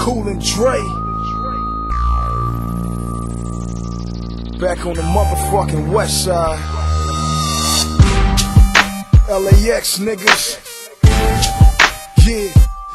Cool and Dre. Back on the motherfucking west side. LAX niggas. Yeah.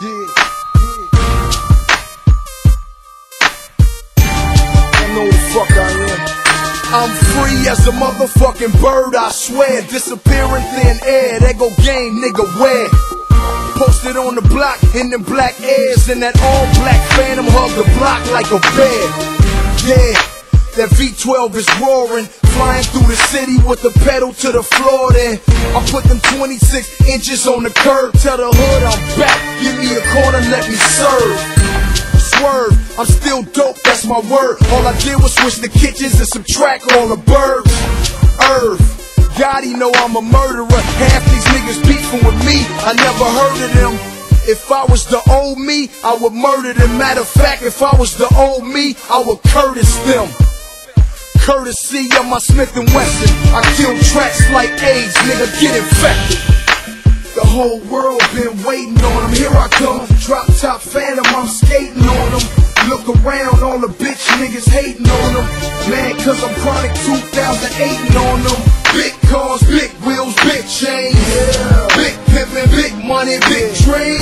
I know the fuck I am. I'm free as a motherfucking bird, I swear. Disappear in thin air, there go game, nigga, where? Posted on the block in them black airs, and that all-black phantom hug the block like a bear. Yeah, that V12 is roaring, flying through the city with the pedal to the floor. Then I put them 26 inches on the curb, tell the hood I'm back, give me a corner, let me serve. Swerve, I'm still dope, that's my word. All I did was switch the kitchens and subtract all the birds. Gotti know I'm a murderer. Half these niggas beefing with me, I never heard of them. If I was the old me, I would murder them. Matter of fact, if I was the old me, I would Curtis them. Courtesy of my Smith & Wesson, I kill tracks like AIDS, nigga, get infected. The whole world been waiting on them, here I come. Drop top phantom, I'm skating on them. Look around, all the bitch niggas hating on them. Man, cause I'm Chronic 2008 on them. Big cars, big wheels, big chains, yeah. Big pimpin', big money, big dreams.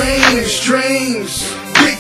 Big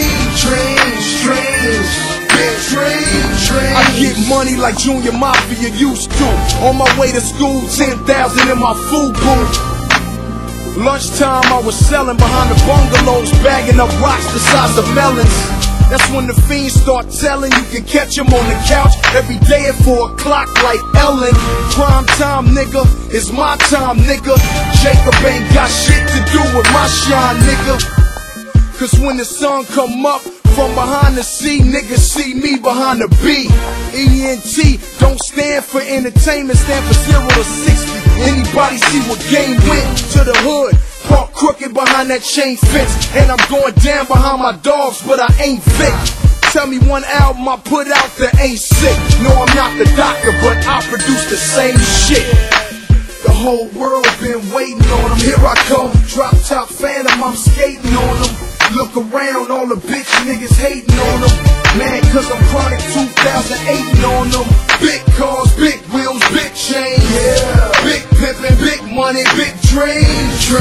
dreams. Big dreams. I get money like Junior Mafia used to. On my way to school, 10,000 in my food booth. Lunchtime I was selling behind the bungalows, bagging up rocks the size of melons. That's when the fiends start telling you can catch them on the couch every day at 4 o'clock like Ellen. Prime time, nigga, it's my time, nigga. Jacob ain't got shit to do with my shine, nigga. Cause when the sun come up from behind the C, niggas see me behind the B. ENT don't stand for entertainment, stand for 0 to 60. Anybody see what game went to the hood? Park crooked behind that chain fence, and I'm going down behind my dogs, but I ain't Vic. Tell me one album I put out that ain't sick. No, I'm not the doctor, but I produce the same shit. The whole world been waiting on them, here I come. Drop top phantom, I'm skating on them. Look around, all the bitch niggas hating on them. Man, cause I'm Chronic 2008 on them. Big cars, big wheels, big chains, yeah. Big pimpin', big money, big dreams.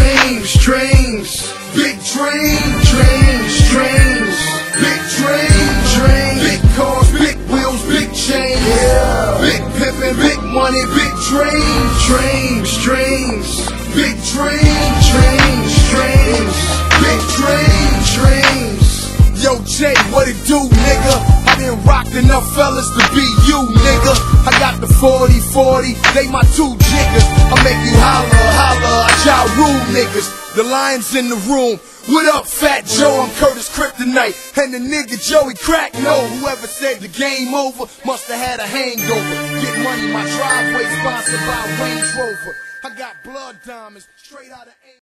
Big dreams. Big dreams. Big cars, big wheels, big chains, yeah. Big pimpin', big money, big dreams. Big dreams. Big dreams. Yo, Jay, what it do, nigga? I done rocked enough fellas to be you, nigga. I got the 40-40, they my 2 jiggers. I make you holler, I ja rule niggas. The lion's in the room. What up, Fat Joe? I'm Curtis Kryptonite. And the nigga Joey Crack, no. Whoever said the game over must have had a hangover. Get money, my driveway sponsored by Range Rover. I got blood diamonds straight out of